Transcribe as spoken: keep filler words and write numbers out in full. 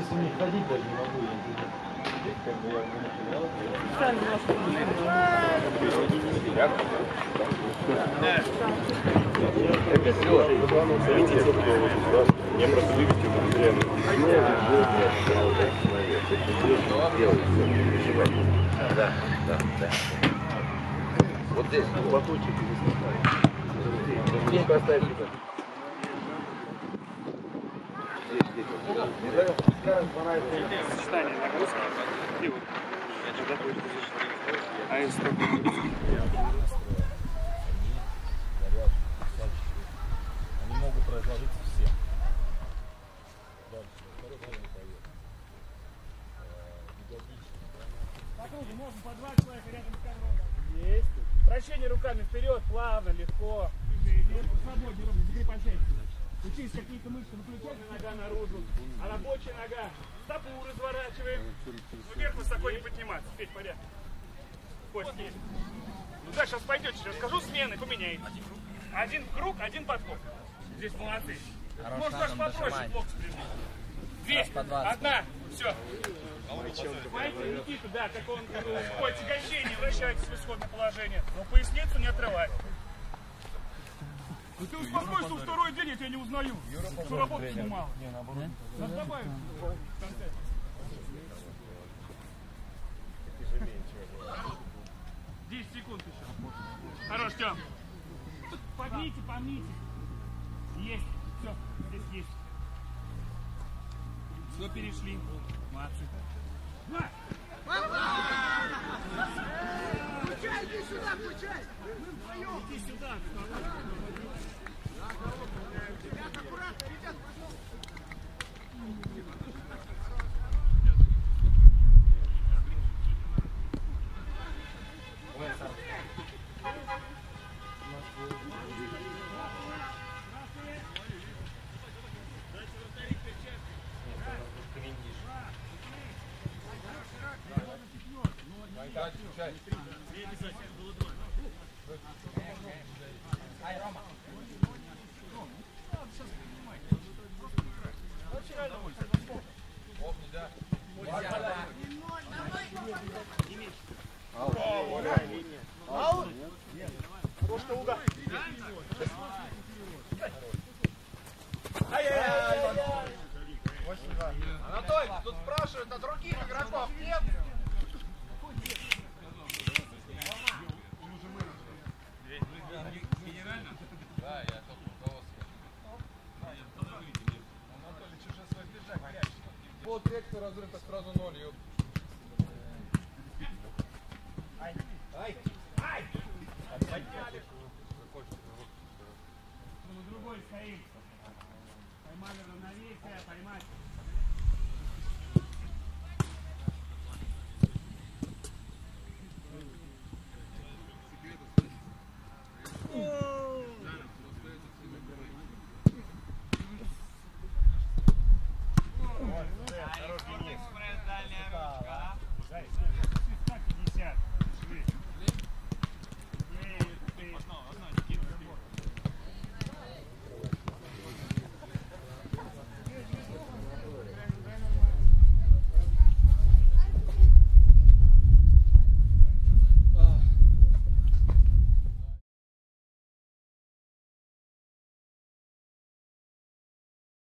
если не ходить даже не могу, я как бы я уже это все. Я просто вывести материально. Да, да, да. Вот здесь батончик. Здесь поставить. Здесь, здесь. Сочетание нагрузки и вот а если они могут разложиться все. по кругу можно по два человека рядом с ковром. Есть. Вращение руками вперед, плавно, легко. Свободнее, ровно, закрепощайся. Учись какие-то мышцы выключать, нога наружу. А рабочая нога. Стопу разворачиваем. Вверх высоко не подниматься. Теперь порядок. Кость есть. Ну да, сейчас пойдете, сейчас скажу смены, поменяйте. Один круг, один подход. Здесь молодцы. Можно даже попроще бокс прижать. Две, одна, все. Смотрите, Никита, да, как он ходит отягощение, вращается в исходное положение. Но поясницу не отрывай. Ну ты успокойся, что второй день я тебя не узнаю. Что работать не мало. Не, наоборот. Нас добавим в конце. десять секунд еще. Хорош, Тём. Погните, помните. Есть. Все, здесь есть. Все, перешли. Молодцы. Включай, иди сюда, включай! Мы вдвоем! Иди сюда. Ребят, аккуратно, ребят, пожалуйста! Ай, Рома. Анатолий, тут спрашивают, а других игроков нет? Да, я только руководство. Анатолий, чужой свой бежать горячий. Пол третьего разрыв, так сразу ноль, ёп. Ай! Ай! Ай! Подняли! Ну, на другой стоим. Поймали равновесие, поймать.